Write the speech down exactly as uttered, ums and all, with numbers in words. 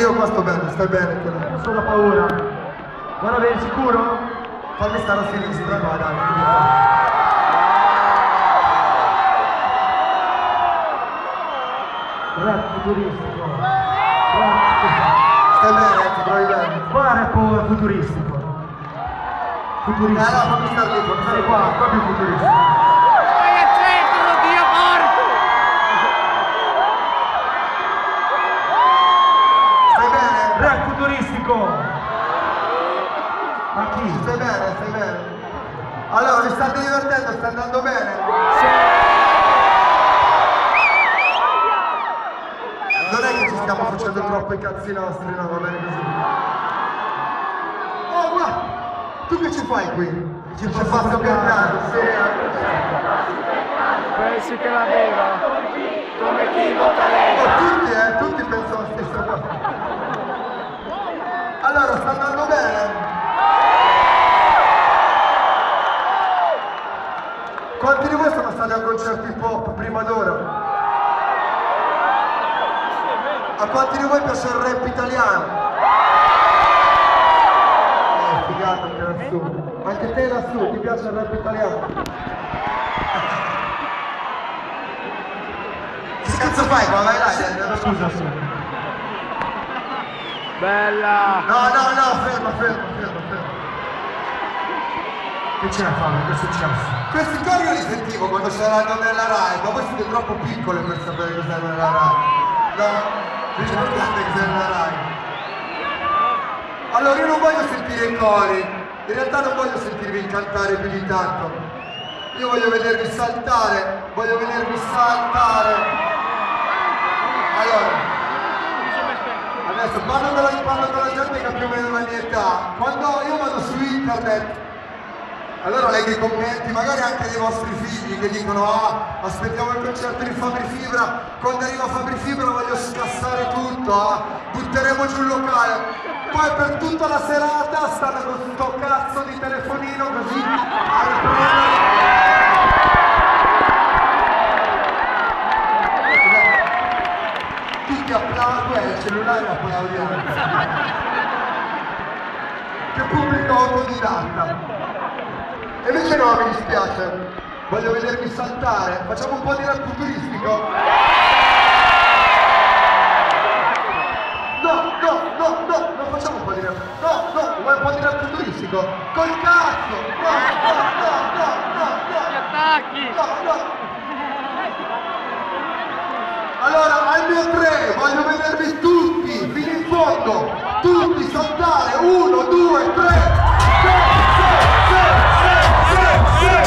io qua sto bene, stai bene. Non sono da paura. Guarda bene, sicuro? Fammi stare a sinistra, qua, dai. Rap futuristico. Rap. Stai bene, ti trovi bene? Qua rap futuristico. Futuristico. Eh no, fammi stare lì, fammi stare qua, qua più futuristico. Rap futuristico! Ma chi? Stai bene, stai bene? Allora, vi state divertendo? Sta andando bene? Sì! Non è che ci stiamo facendo troppo i cazzi nostri, no? Va bene così. Oh, guarda! Tu che ci fai qui? Ci c'è fatto Bernardo, sì. Pensi che la beva? Come chi vota lei? Oh, tutti, eh? Tutti pensano la stessa cosa. Allora, sta andando bene? Quanti di voi sono stati a concerti hip hop prima d'ora? A quanti di voi piace il rap italiano? Eh, figata anche lassù. Anche te lassù, ti piace il rap italiano? Che cazzo fai qua? Vai là, scusa, scusa. Bella! No, no, no, ferma, ferma, ferma, ferma. Che c'è Fabio? Che è successo? Questi cori io li sentivo quando c'erano nella Rai, ma voi siete troppo piccole per sapere cos'è nella Rai. No, vi ricordate cos'è nella Rai? Allora io non voglio sentire i cori, in realtà non voglio sentirvi cantare più di tanto. Io voglio vedervi saltare, voglio vedervi saltare. Allora, adesso parlo con, la, parlo con la gente che ha più o meno la mia età. Quando io vado su internet, allora leggo i commenti, magari anche dei vostri figli che dicono ah, aspettiamo il concerto di Fabri Fibra, quando arriva Fabri Fibra voglio scassare tutto, ah, butteremo giù il locale. Poi per tutta la serata stanno con sto cazzo di telefonino così al primo. Tutti applaudono e il cellulare applaudiamo. Che pubblico autodidatta. E invece no, mi dispiace. Voglio vedervi saltare. Facciamo un po' di rap futuristico? No, no, no, no, non facciamo un po' di rap. No, no, vuoi un po' di rap futuristico? Col cazzo! No, no, no, no, no, no. Gli attacchi! No, no. Allora, al mio tre, voglio vedervi tutti